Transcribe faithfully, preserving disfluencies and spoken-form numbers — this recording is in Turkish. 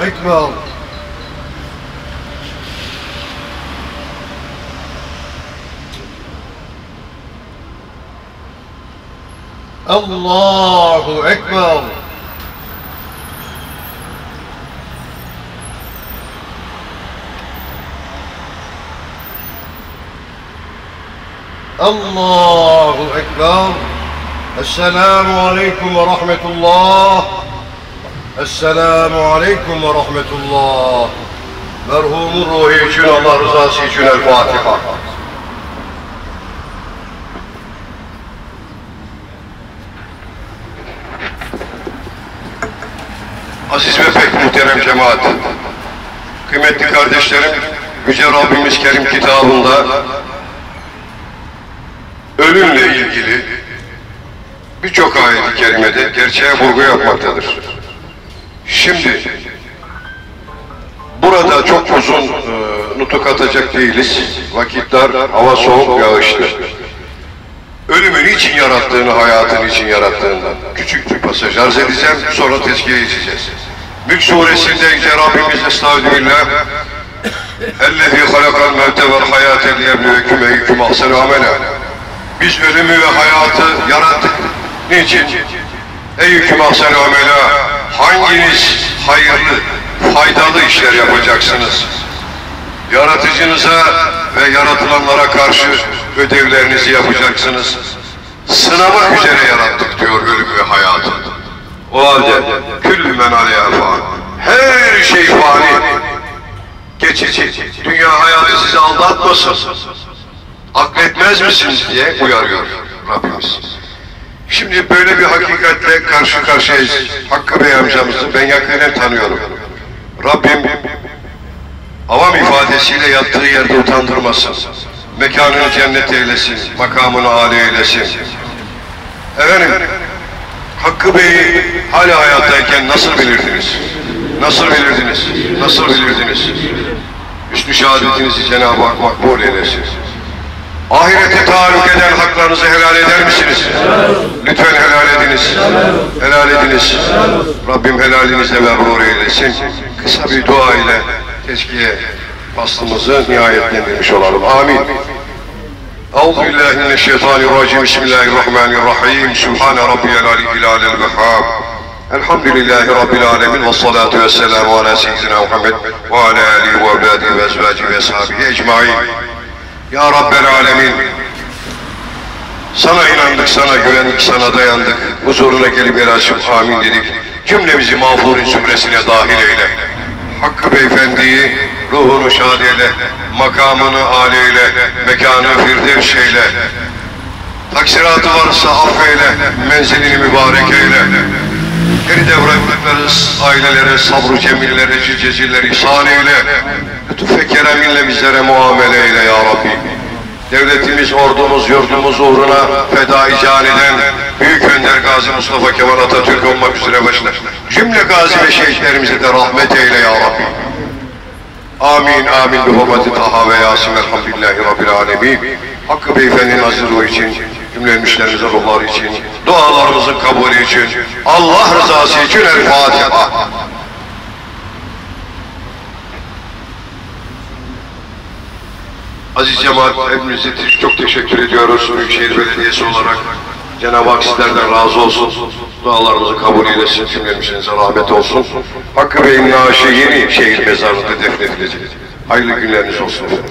Ekber. Allahu Ekber. Allahu Ekber. Esselamu Aleyküm ve Rahmetullah. Esselamu Aleyküm ve Rahmetullah. Merhumun ruhu için, Allah rızası için El Fatiha. Aziz ve pek muhterem cemaat, kıymetli kardeşlerim, Yüce Rabbimiz Kerim kitabında ölümle ilgili birçok ayet-i kerimede gerçeğe vurgu yapmaktadır. Şimdi burada çok uzun e, nutuk atacak değiliz. Vakitler, hava soğuk, yağışlı. Ölümü niçin yarattığını, hayatın için yarattığından küçük bir pasaj arz edeceğim, sonra tezkiye geçeceğiz. Mülk suresinde Yüce Rabbimiz Estağfirullah اَلَّذ۪ي خَلَقَ الْمَوْتَ وَالْحَيَاةَ لِيَبْلُوَكُمْ اَيُّكُمْ اَحْسَنُ عَمَلًا. Biz ölümü ve hayatı yarattık. Niçin? اَيُّكُمْ اَحْسَنُ عَمَلًا. Hanginiz hayırlı, faydalı işler yapacaksınız? Yaratıcınıza ve yaratılanlara karşı ödevlerinizi yapacaksınız. Sınamak üzere yarattık diyor ölümü ve hayatı. O halde küllü men aleyha fan. Her şey fani. Geçici. Dünya hayatı sizi aldatmasın. Akletmez misiniz diye uyarıyor Rabbimiz. Şimdi böyle bir hakikatle karşı karşıyayız. Hakkı Bey amcamızı ben yakinen tanıyorum. Rabbim avam ifadesiyle yattığı yerde utandırmasın. Mekanını cennet eylesin, makamını âli eylesin. Efendim, Hakkı Bey'i hala hayattayken nasıl bilirdiniz? Nasıl bilirdiniz? Nasıl bilirdiniz? Hüsnü şehadetinizi Cenab-ı Hak makbul eylesin. Ahirete taalluk eden haklarınızı helal eder misiniz? Lütfen helal ediniz. Helal ediniz. Rabbim helalinizle mebrur eylesin. Kısa bir dua ile tezkiye faslımızı nihayetlendirmiş olalım. Amin. Euzubillahimineşşeytanirracim. Bismillahirrahmanirrahim. Sübhane rabbiyel aliyyil vehhab. Elhamdülillahi rabbil alemin ve salatu vesselamu ala seyyidina Muhammed ve ala alihi ve evladihi ve ezvacihi ve ashabihi ecmaîn. Ya Rabbel alemin, sana inandık, sana güvendik, sana dayandık. Huzuruna gelip el açıp amin dedik. Cümlemizi mağfurun zümresine dahil eyle. Hakkı Beyefendi'yi ruhunu şad eyle, makamını âli eyle, mekanı firdevs eyle. Taksiratı varsa affeyle, menzilini mübarek eyle. Geride bıraktıkları ailelere, sabr-ı cemillere, cicecilleri ihsan eyle. Lütuf ve kereminle bizlere muamele eyle ya Rabbi. Devletimiz, ordumuz, yurdumuz uğruna feda-i can eden Büyük Önder Gazi Mustafa Kemal Atatürk olmak üzere başına cümle gazi ve şehitlerimize de rahmet eyle ya Rabbi. Amin, amin. Bi hurmeti Taha ve Yasin. Elhamdülillahi Rabbil alemin. Hakkı Beyefendi'nin aziz ruhu için, cümle müşterimizin ruhları için, dualarımızın kabulü için, Allah rızası için El Fatiha. Aziz cemaat, hepinize çok teşekkür ediyoruz. Büyükşehir Belediyesi olarak Cenab-ı Hak sizlerden razı olsun. Dualarımızı kabul eylesin, cümlemizinize rahmet olsun. Hakkı Bey'in naaşı yeni şehir mezarında defnedilecek. Hayırlı günleriniz olsun efendim.